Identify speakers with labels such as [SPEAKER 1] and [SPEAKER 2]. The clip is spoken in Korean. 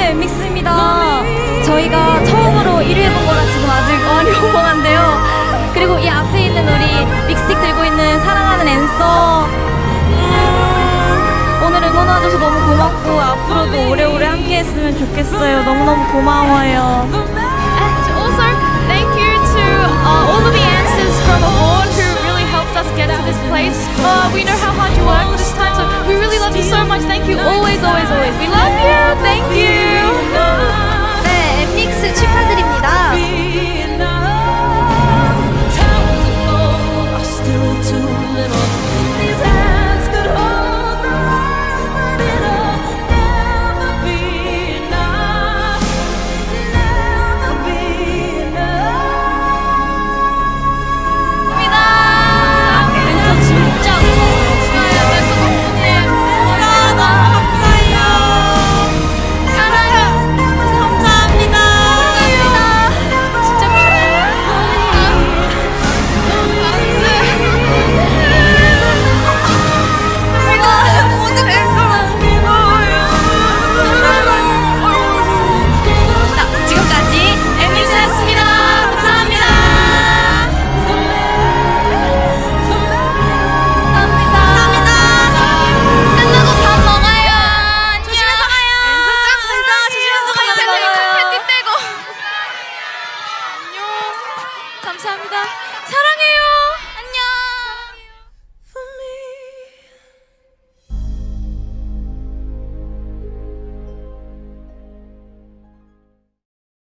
[SPEAKER 1] 안녕하세요, 엠믹스입니다. 저희가 처음으로 1위 해본 거라 지금 아직 많이 호봉한데요. 그리고 이 앞에 있는 우리 믹스틱 들고 있는 사랑하는 앤서, 오늘 응원와줘서 너무 고맙고 앞으로도 오래오래 함께 했으면 좋겠어요. 너무너무 고마워요.
[SPEAKER 2] And also, thank you to all of the answers from abroad who really helped us get to this place. We know how hard you work for this time, so we really love you so much. Thank you always, always, always. We love you. Thank you.